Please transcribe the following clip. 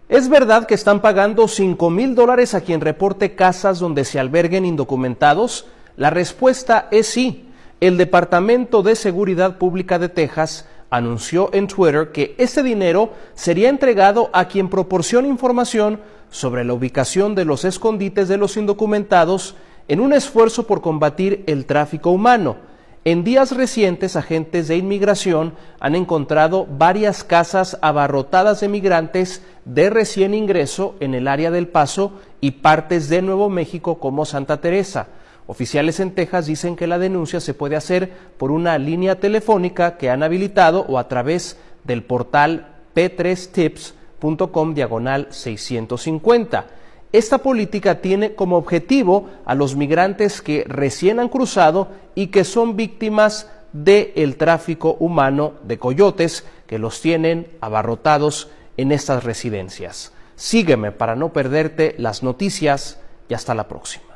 ¿Es verdad que están pagando $5,000 a quien reporte casas donde se alberguen indocumentados? La respuesta es sí. El Departamento de Seguridad Pública de Texas anunció en Twitter que este dinero sería entregado a quien proporcione información sobre la ubicación de los escondites de los indocumentados en un esfuerzo por combatir el tráfico humano. En días recientes, agentes de inmigración han encontrado varias casas abarrotadas de migrantes de recién ingreso en el área del Paso y partes de Nuevo México como Santa Teresa. Oficiales en Texas dicen que la denuncia se puede hacer por una línea telefónica que han habilitado o a través del portal p3tips.com/650. Esta política tiene como objetivo a los migrantes que recién han cruzado y que son víctimas del tráfico humano de coyotes que los tienen abarrotados en estas residencias. Sígueme para no perderte las noticias y hasta la próxima.